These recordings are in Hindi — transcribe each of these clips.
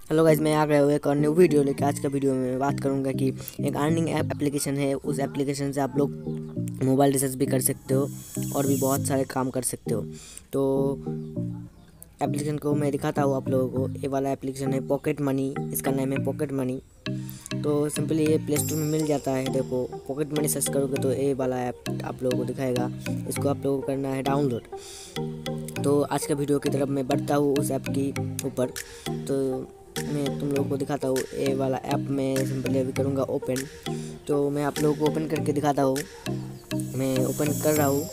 हेलो गाइज, मैं आ गया हूँ एक और न्यू वीडियो लेकर। आज का वीडियो में मैं बात करूँगा कि एक अर्निंग ऐप एप्लीकेशन है। उस एप्लीकेशन से आप लोग मोबाइल रिचार्ज भी कर सकते हो और भी बहुत सारे काम कर सकते हो। तो एप्लीकेशन को मैं दिखाता हूँ आप लोगों को। ये वाला एप्लीकेशन है पॉकेट मनी, इसका नाम है पॉकेट मनी। तो सिंपली ये प्ले स्टोर में मिल जाता है। देखो, पॉकेट मनी सर्च करोगे तो ये वाला ऐप आप लोगों को दिखाएगा। इसको आप लोगों को करना है डाउनलोड। तो आज का वीडियो की तरफ मैं बढ़ता हूँ उस ऐप की ऊपर। तो मैं तुम लोगों को दिखाता हूँ ये वाला ऐप। मैं सिंपली अभी करूँगा ओपन। तो मैं आप लोगों को ओपन करके दिखाता हूँ। मैं ओपन कर रहा हूँ,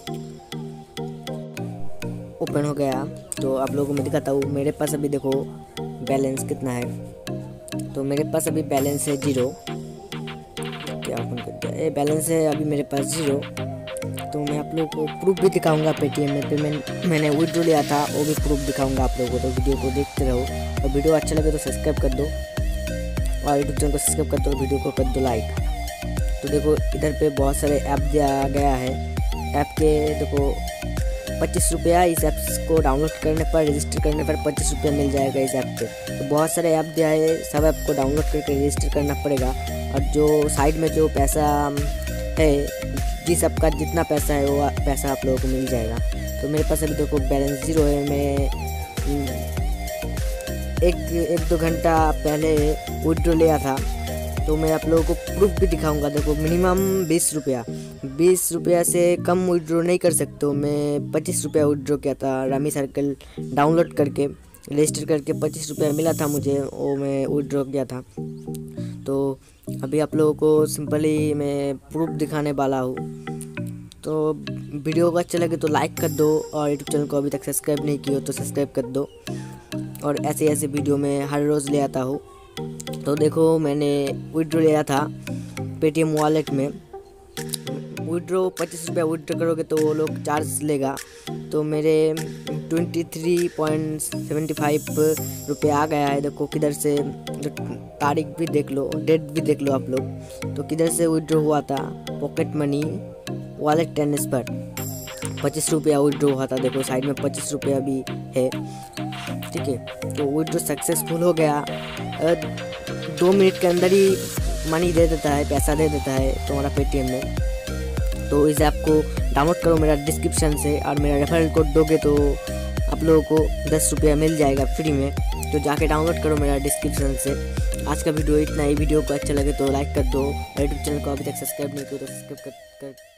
ओपन हो गया। तो आप लोगों को मैं दिखाता हूँ। मेरे पास अभी देखो बैलेंस कितना है। तो मेरे पास अभी बैलेंस है 0। क्या ओपन कर दिया, ये बैलेंस है अभी मेरे पास 0। तो मैं आप लोगों को प्रूफ भी दिखाऊंगा। पेटीएम में पेमेंट मैंने विड्रॉ लिया था, वो भी प्रूफ दिखाऊंगा आप लोगों को। तो वीडियो को देखते रहो और वीडियो अच्छा लगे तो सब्सक्राइब कर दो और यूट्यूब चैनल को सब्सक्राइब कर दो और वीडियो को कर दो लाइक। तो देखो इधर पे बहुत सारे ऐप दिया गया है। ऐप के देखो 25 रुपया इस ऐप को डाउनलोड करने पर, रजिस्टर करने पर 25 रुपया मिल जाएगा इस ऐप पे। तो बहुत सारे ऐप दिया है, सब ऐप को डाउनलोड करके रजिस्टर करना पड़ेगा। और जो साइड में जो पैसा है, जिस ऐप का जितना पैसा है वो पैसा आप लोगों को मिल जाएगा। तो मेरे पास अभी देखो बैलेंस 0 है। मैं एक दो घंटा पहले विड्रॉ लिया था। तो मैं आप लोगों को प्रूफ भी दिखाऊंगा। देखो मिनिमम 20 रुपया से कम विड्रॉ नहीं कर सकते हो। मैं 25 रुपया विड्रॉ किया था रमी सर्कल डाउनलोड करके, रजिस्टर करके 25 रुपया मिला था मुझे, वो मैं विड्रॉ किया था। तो अभी आप लोगों को सिंपली मैं प्रूफ दिखाने वाला हूँ। तो वीडियो को अच्छा लगे तो लाइक कर दो और यूट्यूब चैनल को अभी तक सब्सक्राइब नहीं किया हो तो सब्सक्राइब कर दो। और ऐसे वीडियो मैं हर रोज़ ले आता हूँ। तो देखो मैंने विड्रॉ लिया था पेटीएम वॉलेट में। विड्रॉ 25 रुपया विड्रॉ करोगे तो वो लोग चार्ज लेगा। तो मेरे 23.75 रुपया आ गया है। देखो किधर से, जो तारीख भी देख लो, डेट भी देख लो आप लोग। तो किधर से विड्रॉ हुआ था, पॉकेट मनी वॉलेट ट्रांसफर 25 रुपया विड्रॉ हुआ था। देखो साइड में 25 रुपया भी है, ठीक है। तो विड्रॉ सक्सेसफुल हो गया। 2 मिनट के अंदर ही मनी दे देता है, पैसा दे देता है तुम्हारा पेटीएम में। तो इस ऐप को डाउनलोड करो मेरा डिस्क्रिप्शन से, और मेरा रेफरल कोड दोगे तो आप लोगों को 10 रुपया मिल जाएगा फ्री में। तो जाके डाउनलोड करो मेरा डिस्क्रिप्शन से। आज का वीडियो इतना ही। वीडियो को अच्छा लगे तो लाइक कर दो। यूट्यूब चैनल को अभी तक सब्सक्राइब नहीं किया तो सब्सक्राइब कर